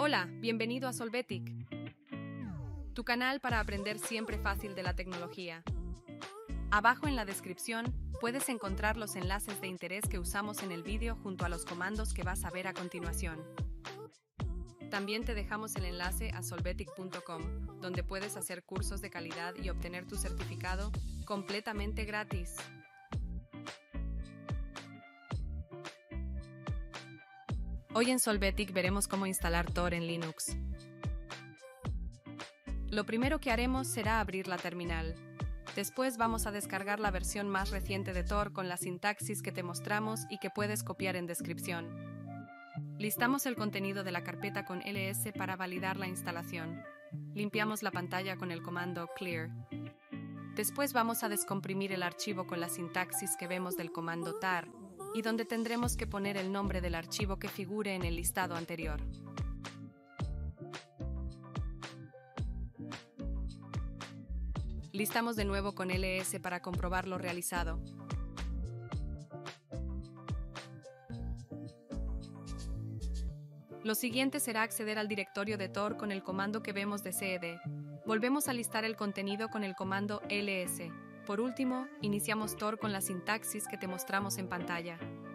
Hola, bienvenido a Solvetic, tu canal para aprender siempre fácil de la tecnología. Abajo en la descripción puedes encontrar los enlaces de interés que usamos en el vídeo junto a los comandos que vas a ver a continuación. También te dejamos el enlace a solvetic.com, donde puedes hacer cursos de calidad y obtener tu certificado completamente gratis. Hoy en Solvetic veremos cómo instalar Tor en Linux. Lo primero que haremos será abrir la terminal. Después vamos a descargar la versión más reciente de Tor con la sintaxis que te mostramos y que puedes copiar en descripción. Listamos el contenido de la carpeta con ls para validar la instalación. Limpiamos la pantalla con el comando clear. Después vamos a descomprimir el archivo con la sintaxis que vemos del comando tar, y donde tendremos que poner el nombre del archivo que figure en el listado anterior. Listamos de nuevo con ls para comprobar lo realizado. Lo siguiente será acceder al directorio de Tor con el comando que vemos de cd. Volvemos a listar el contenido con el comando ls. Por último, iniciamos Tor con la sintaxis que te mostramos en pantalla.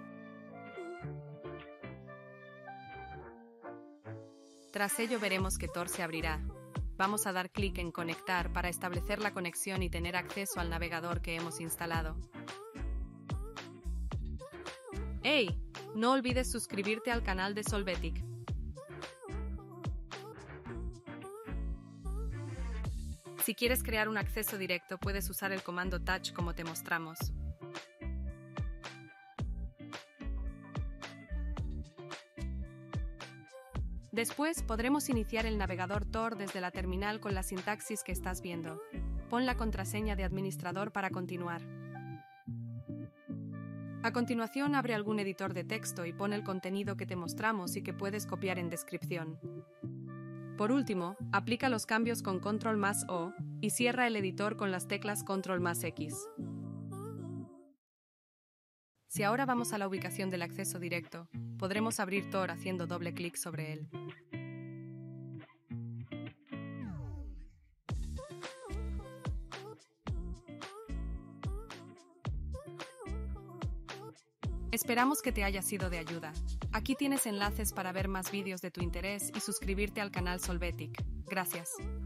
Tras ello veremos que Tor se abrirá. Vamos a dar clic en Conectar para establecer la conexión y tener acceso al navegador que hemos instalado. ¡Hey! No olvides suscribirte al canal de Solvetic. Si quieres crear un acceso directo, puedes usar el comando touch como te mostramos. Después podremos iniciar el navegador Tor desde la terminal con la sintaxis que estás viendo. Pon la contraseña de administrador para continuar. A continuación, abre algún editor de texto y pon el contenido que te mostramos y que puedes copiar en descripción. Por último, aplica los cambios con Ctrl+O y cierra el editor con las teclas Ctrl+X. Si ahora vamos a la ubicación del acceso directo, podremos abrir Tor haciendo doble clic sobre él. Esperamos que te haya sido de ayuda. Aquí tienes enlaces para ver más vídeos de tu interés y suscribirte al canal Solvetic. Gracias.